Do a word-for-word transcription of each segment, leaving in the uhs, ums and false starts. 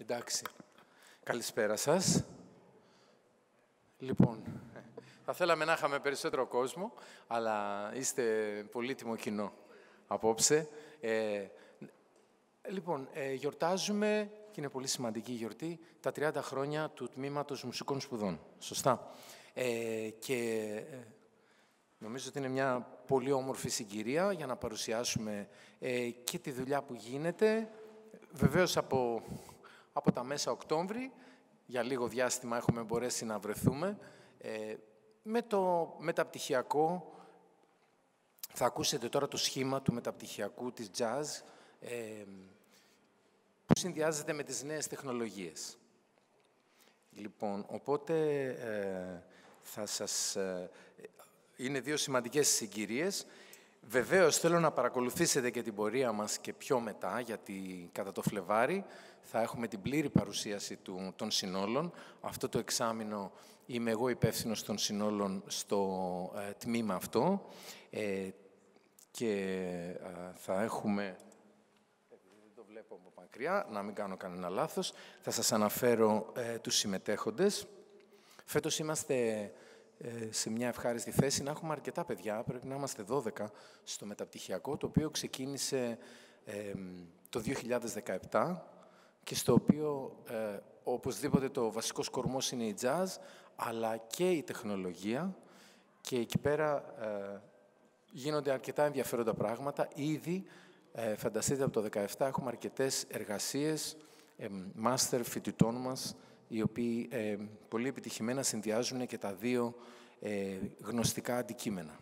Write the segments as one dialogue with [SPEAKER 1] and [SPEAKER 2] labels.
[SPEAKER 1] Εντάξει. Καλησπέρα σας. Λοιπόν, θα θέλαμε να είχαμε περισσότερο κόσμο, αλλά είστε πολύτιμο κοινό απόψε. Ε, λοιπόν, ε, γιορτάζουμε, και είναι πολύ σημαντική η γιορτή, τα τριάντα χρόνια του Τμήματος Μουσικών Σπουδών. Σωστά. Ε, και ε, νομίζω ότι είναι μια πολύ όμορφη συγκυρία για να παρουσιάσουμε ε, και τη δουλειά που γίνεται. Βεβαίως από, από τα μέσα Οκτώβρη, για λίγο διάστημα έχουμε μπορέσει να βρεθούμε. Ε, με το μεταπτυχιακό, θα ακούσετε τώρα το σχήμα του μεταπτυχιακού της jazz, ε, που συνδυάζεται με τις νέες τεχνολογίες. Λοιπόν, οπότε ε, θα σας... Ε, είναι δύο σημαντικές συγκυρίες. Βεβαίως, θέλω να παρακολουθήσετε και την πορεία μας και πιο μετά, γιατί κατά το Φλεβάρι θα έχουμε την πλήρη παρουσίαση του, των συνόλων. Αυτό το εξάμηνο είμαι εγώ υπεύθυνος των συνόλων στο ε, τμήμα αυτό. Ε, και ε, θα έχουμε... Δεν το βλέπω από μακριά, να μην κάνω κανένα λάθος. Θα σας αναφέρω ε, τους συμμετέχοντες. Φέτος είμαστε... σε μια ευχάριστη θέση να έχουμε αρκετά παιδιά, πρέπει να είμαστε δώδεκα στο μεταπτυχιακό, το οποίο ξεκίνησε ε, το δύο χιλιάδες δεκαεπτά και στο οποίο ε, οπωσδήποτε το βασικός κορμός είναι η jazz, αλλά και η τεχνολογία, και εκεί πέρα ε, γίνονται αρκετά ενδιαφέροντα πράγματα. Ήδη, ε, φανταστείτε, από το δύο χιλιάδες δεκαεπτά έχουμε αρκετές εργασίες, ε, μάστερ φοιτητών μας, οι οποίοι ε, πολύ επιτυχημένα συνδυάζουν και τα δύο ε, γνωστικά αντικείμενα.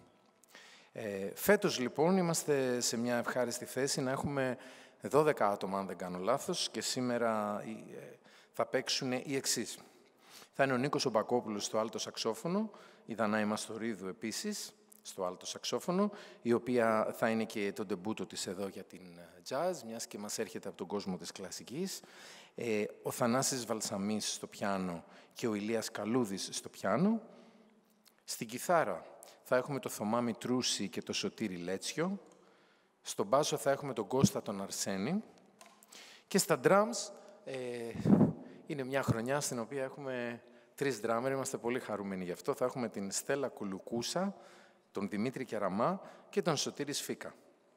[SPEAKER 1] Ε, φέτος, λοιπόν, είμαστε σε μια ευχάριστη θέση να έχουμε δώδεκα άτομα, αν δεν κάνω λάθος, και σήμερα ε, θα παίξουν οι εξής. Θα είναι ο Νίκος ο Μπακόπουλος στο άλτο σαξόφωνο, η Δανάη Μαστορίδου επίσης στο άλτο σαξόφωνο, η οποία θα είναι και το ντεμπούτο της εδώ για την jazz, μιας και μας έρχεται από τον κόσμο της κλασικής. Ε, ο Θανάσης Βαλσαμής στο πιάνο και ο Ηλίας Καλούδης στο πιάνο. Στην κιθάρα θα έχουμε το Θωμά Μητρούση και το Σωτήρη Λέτσιο. Στον μπάσο θα έχουμε τον Κώστα τον Αρσένη. Και στα drums ε, είναι μια χρονιά στην οποία έχουμε τρεις drummer, είμαστε πολύ χαρούμενοι γι' αυτό. Θα έχουμε την Στέλλα Κουλουκούσα, τον Δημήτρη Κεραμά και τον Σωτήρη Σφίκα.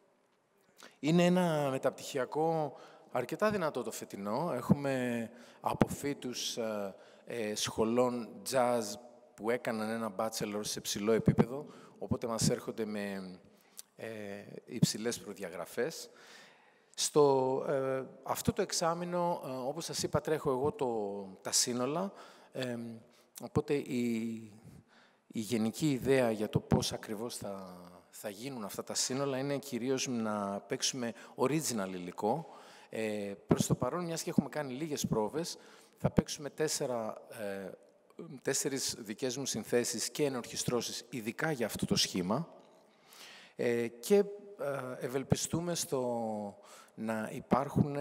[SPEAKER 1] Είναι ένα μεταπτυχιακό αρκετά δυνατό το φετινό. Έχουμε αποφύτους ε, ε, σχολών jazz που έκαναν ένα bachelor σε ψηλό επίπεδο, οπότε μας έρχονται με ε, υψηλές προδιαγραφές. Στο ε, αυτό το εξάμηνο, ε, όπως σας είπα, τρέχω εγώ το, τα σύνολα, ε, οπότε η, η γενική ιδέα για το πώς ακριβώς θα, θα γίνουν αυτά τα σύνολα είναι κυρίως να παίξουμε original υλικό. Ε, προς το παρόν, μιας και έχουμε κάνει λίγες πρόβες, θα παίξουμε τέσσερα, ε, τέσσερις δικές μου συνθέσεις και ενορχιστρώσεις, ειδικά για αυτό το σχήμα. Ε, και ε, ευελπιστούμε στο να υπάρχουν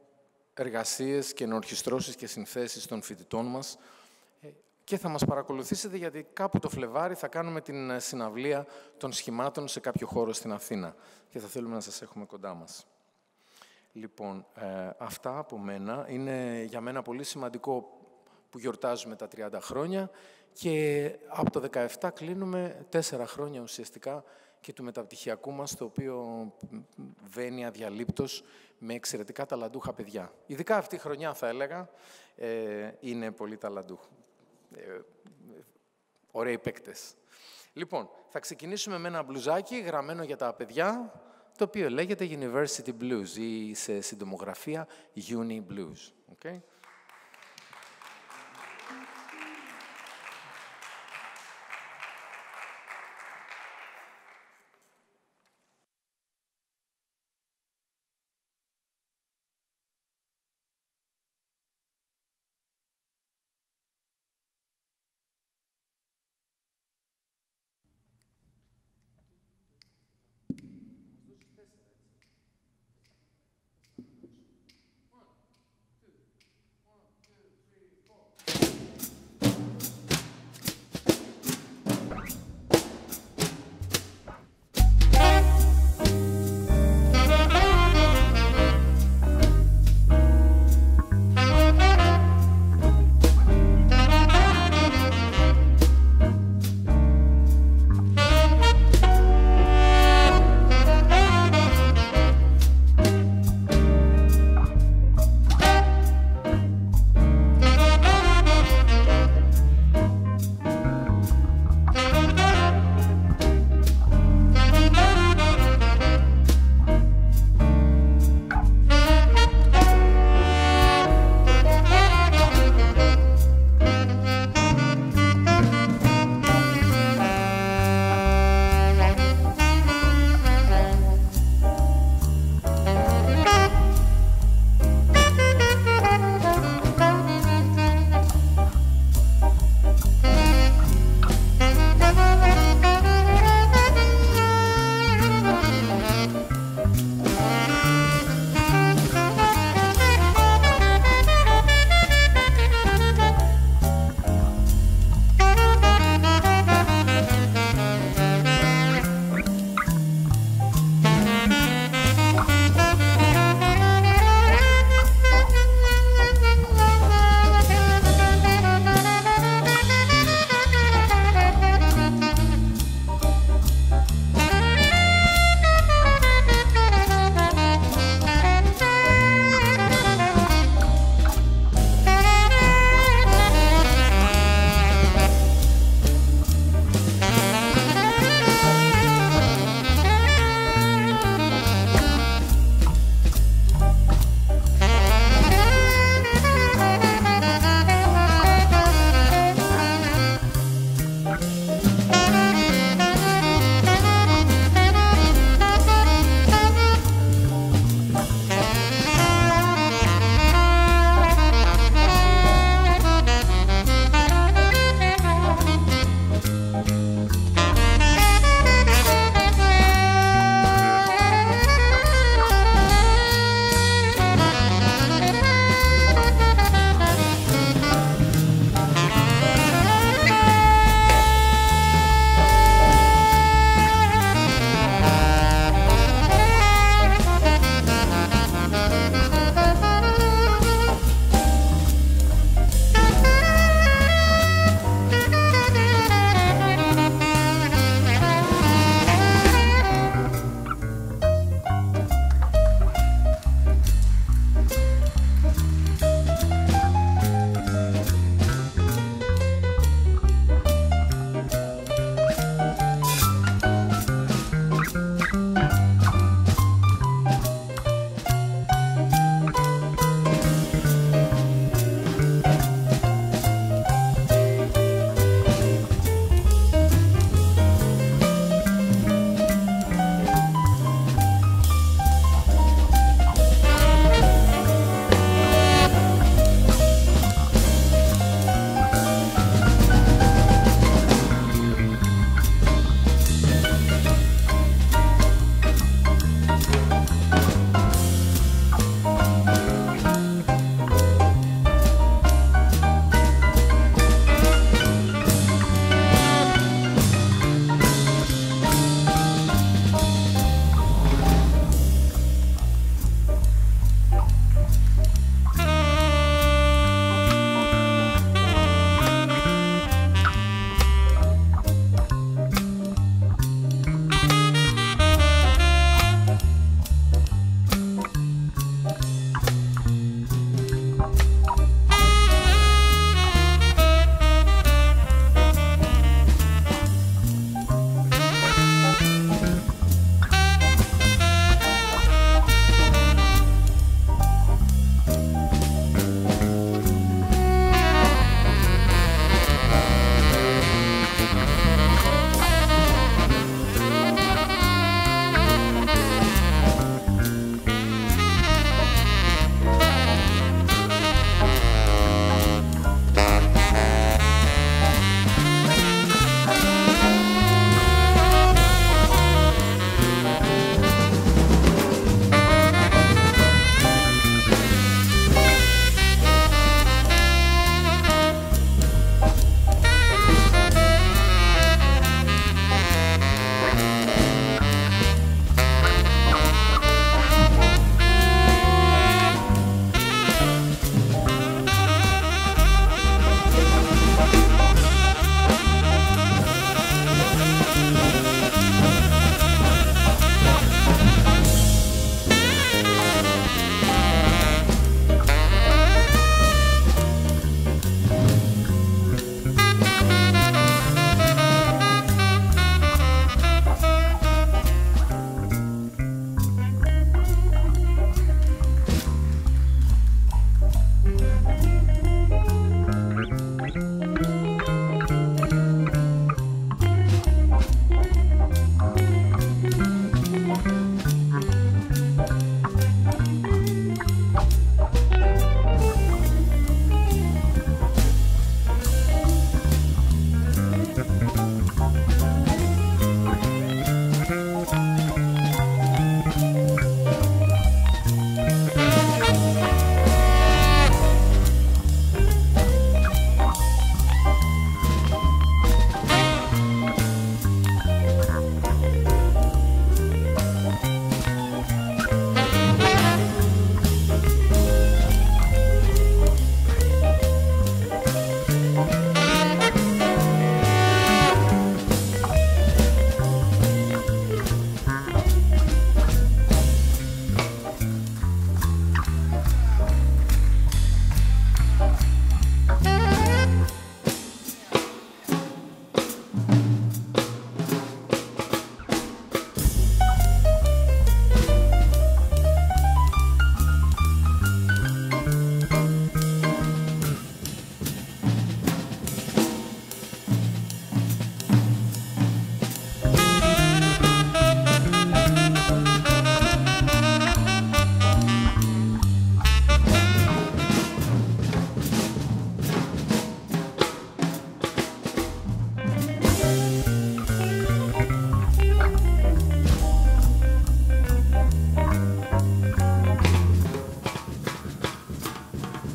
[SPEAKER 1] εργασίες και ενορχιστρώσεις και συνθέσεις των φοιτητών μας, ε, και θα μας παρακολουθήσετε, γιατί κάπου το Φλεβάρι θα κάνουμε την συναυλία των σχημάτων σε κάποιο χώρο στην Αθήνα και θα θέλουμε να σας έχουμε κοντά μας. Λοιπόν, ε, αυτά από μένα. Είναι για μένα πολύ σημαντικό που γιορτάζουμε τα τριάντα χρόνια και από το δεκαεπτά κλείνουμε τέσσερα χρόνια ουσιαστικά και του μεταπτυχιακού μας, το οποίο βαίνει αδιαλείπτως με εξαιρετικά ταλαντούχα παιδιά. Ειδικά αυτή η χρονιά, θα έλεγα, ε, είναι πολύ ταλαντούχο. Ε, ωραίοι παίκτες. Λοιπόν, θα ξεκινήσουμε με ένα μπλουζάκι γραμμένο για τα παιδιά, το οποίο λέγεται University Blues ή σε συντομογραφία Uni Blues. Okay?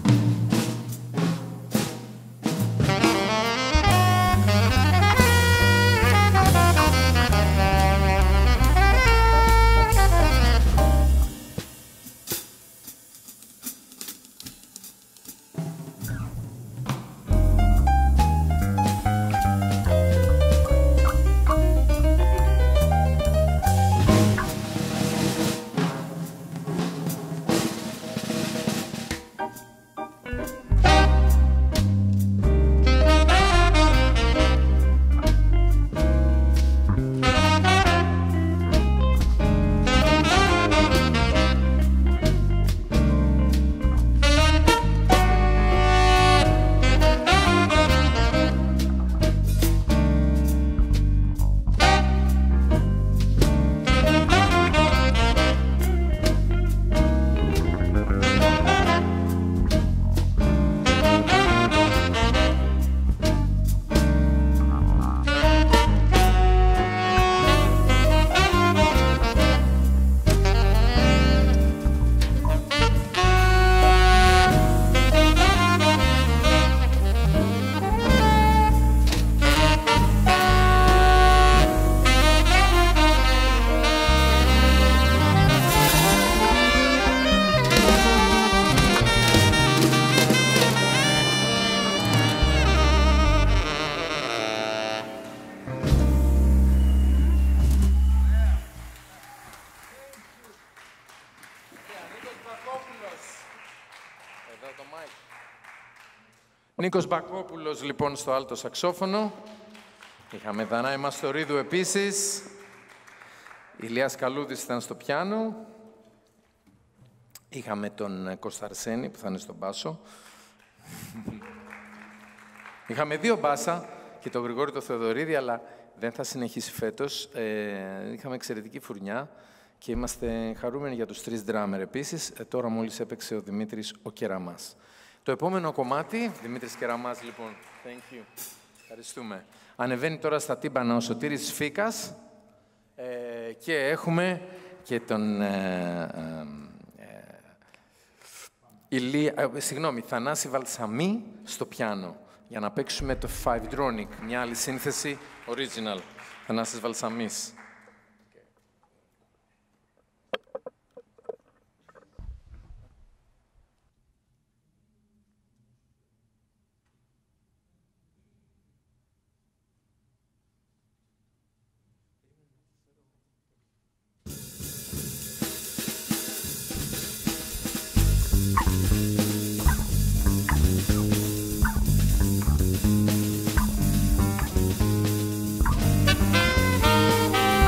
[SPEAKER 1] Νίκος Μπακόπουλος, λοιπόν, στο άλτο σαξόφωνο. Είχαμε Δανάη Μαστορίδου επίσης. Ηλίας Καλούδης ήταν στο πιάνο. Είχαμε τον Κώστα Αρσένη που θα είναι στο μπάσο. Είχαμε δύο μπάσα και τον Γρηγόρη το Θεοδωρίδη, αλλά δεν θα συνεχίσει φέτος. Ε, είχαμε εξαιρετική φουρνιά και είμαστε χαρούμενοι για τους τρεις ντράμερ επίσης. Ε, τώρα μόλις έπαιξε ο Δημήτρης ο Κεραμάς. Το επόμενο κομμάτι, Δημήτρης Κεραμάς, λοιπόν, thank you. Ευχαριστούμε. Ανεβαίνει τώρα στα τύμπανα ο Σωτήρης Φίκας ε, και έχουμε και τον ε, ε, Ηλία, ε, συγγνώμη, Θανάση Βαλσαμή στο πιάνο για να παίξουμε το Fivedronic, μια άλλη σύνθεση original, Θανάσης Βαλσαμής.
[SPEAKER 2] We'll be right back.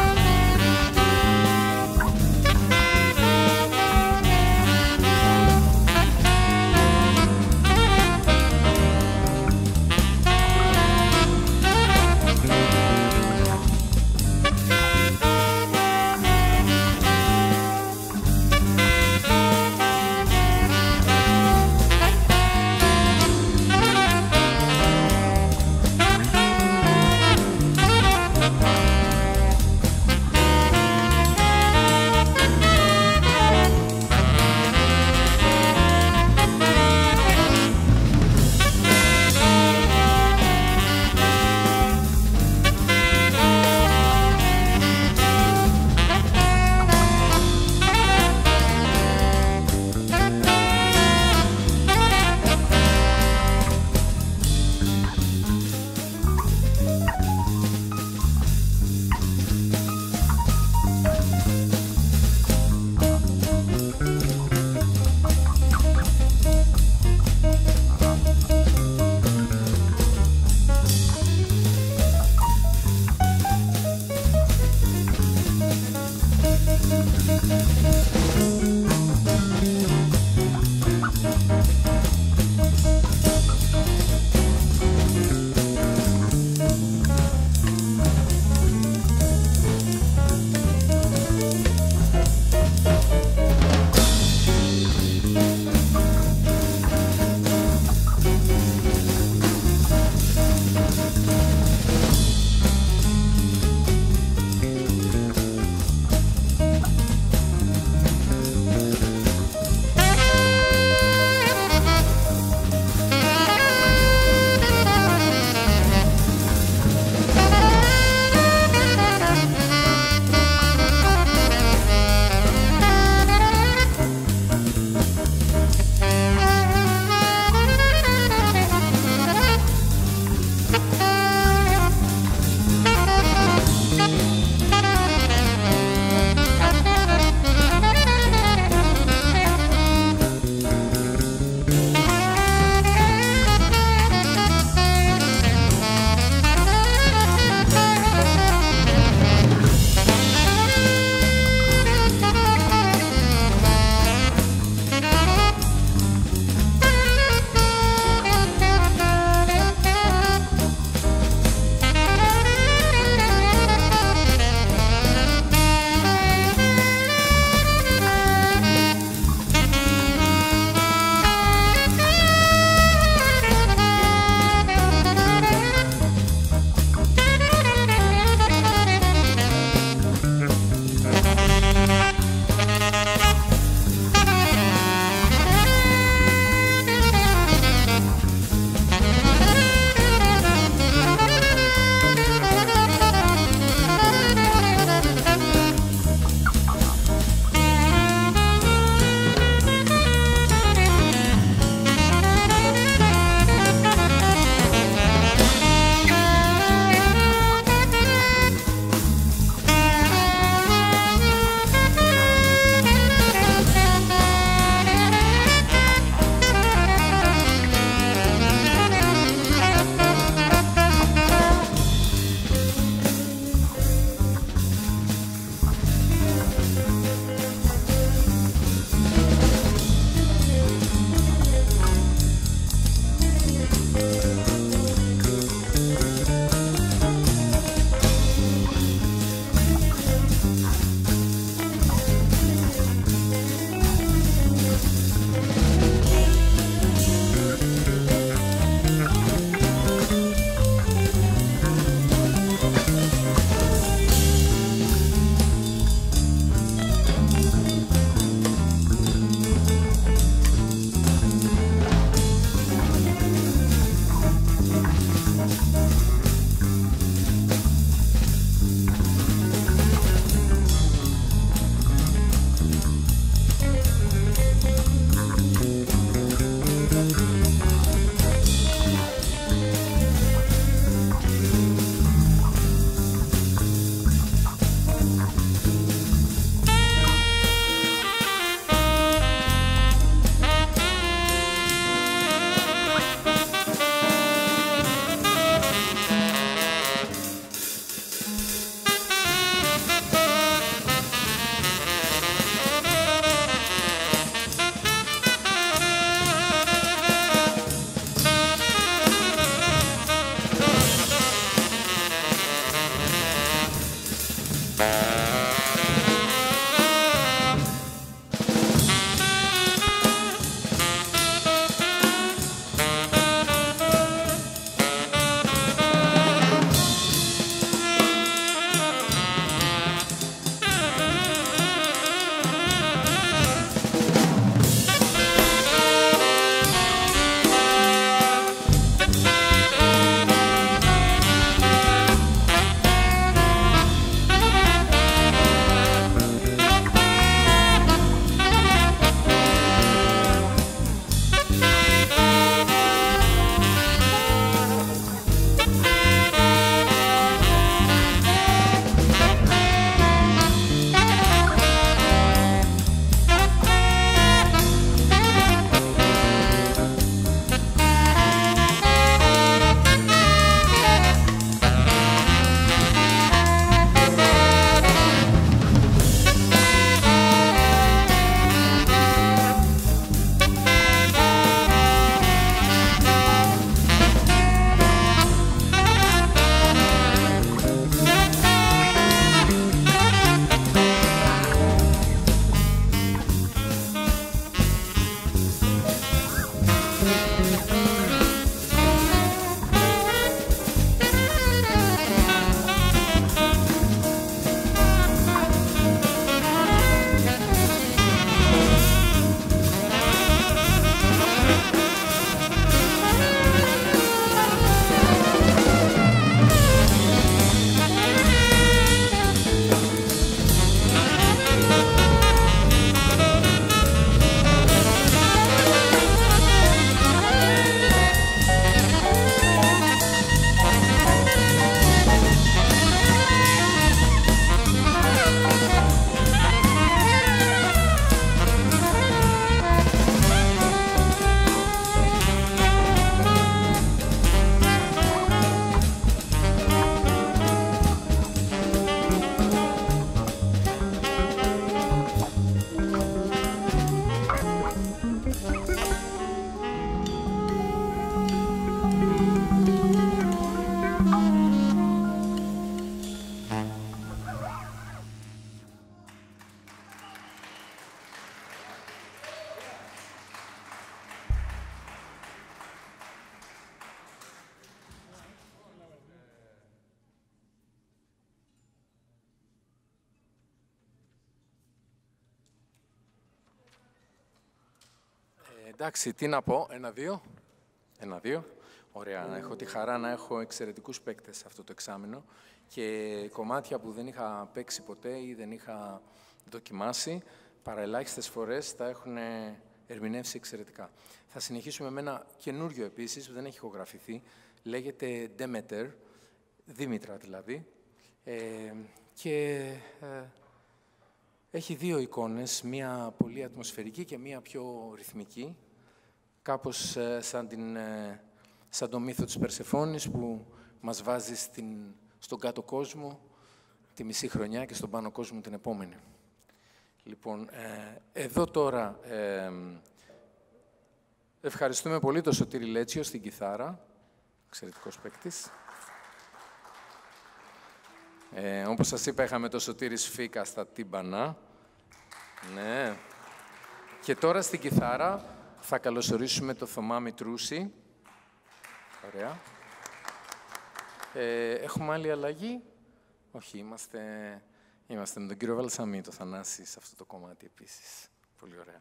[SPEAKER 1] Εντάξει, τι να πω. Ένα-δύο. Ένα-δύο. Ωραία. Έχω τη χαρά να έχω εξαιρετικούς παίκτες σε αυτό το εξάμηνο και κομμάτια που δεν είχα παίξει ποτέ ή δεν είχα δοκιμάσει, παραελάχιστες φορές τα έχουν ερμηνεύσει εξαιρετικά. Θα συνεχίσουμε με ένα καινούριο επίσης, που δεν έχει ηχογραφηθεί. Λέγεται Demeter, Δήμητρα δηλαδή. Ε, και ε, έχει δύο εικόνες, μία πολύ ατμοσφαιρική και μία πιο ρυθμική. Κάπως ε, σαν, την, ε, σαν το μύθο της Περσεφόνης που μας βάζει στην, στον κάτω κόσμο τη μισή χρονιά και στον πάνω κόσμο την επόμενη. Λοιπόν, ε, εδώ τώρα ε, ευχαριστούμε πολύ τον Σωτήρη Λέτσιο στην κιθάρα, εξαιρετικός παίκτης. Ε, όπως σας είπα, είχαμε τον Σωτήρη Σφίκα στα τύμπανα. Ναι. Και τώρα στην κιθάρα θα καλωσορίσουμε το Θωμά Μητρούση. Ωραία. Ε, έχουμε άλλη αλλαγή. Όχι, είμαστε, είμαστε με τον κύριο Βαλσαμή, το Θανάση, σε αυτό το κομμάτι επίσης. Πολύ ωραία.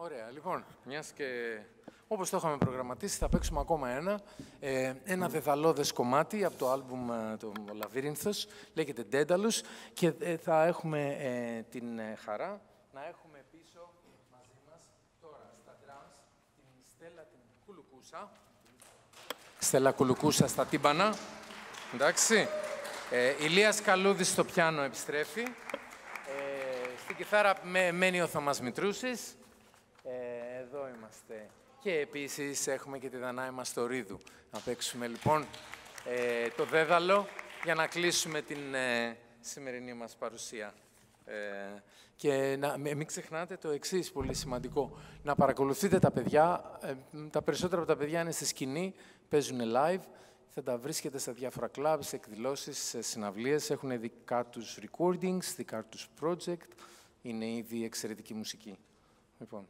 [SPEAKER 1] Ωραία, λοιπόν, μιας και όπως το είχαμε προγραμματίσει, θα παίξουμε ακόμα ένα. Ε, ένα δεδαλώδες κομμάτι από το άλμπουμ το Λαβύρινθος, λέγεται Ντένταλους, και ε, θα έχουμε ε, την ε, χαρά να έχουμε πίσω μαζί μας τώρα στα drums την Στέλλα την Κουλουκούσα. Στέλλα Κουλουκούσα στα τύμπανα, εντάξει. Ε, Ηλίας Καλούδης στο πιάνο επιστρέφει. Ε, στην κιθάρα με, μένει ο Θωμάς Μητρούσης. Ε, εδώ είμαστε. Και επίσης έχουμε και τη Δανάη Μαστορίδου. Να παίξουμε λοιπόν ε, το δέδαλο για να κλείσουμε την ε, σημερινή μας παρουσία. Ε, και να, μην ξεχνάτε το εξής, πολύ σημαντικό. Να παρακολουθείτε τα παιδιά. Ε, τα περισσότερα από τα παιδιά είναι στη σκηνή, παίζουν live. Θα τα βρίσκετε στα διάφορα clubs, εκδηλώσεις, συναυλίες. Έχουν δικά τους recordings, δικά τους project. Είναι ήδη εξαιρετική μουσική. Λοιπόν.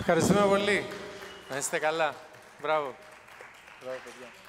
[SPEAKER 1] Ευχαριστούμε πολύ. Να είστε καλά. Μπράβο. Μπράβο, παιδιά.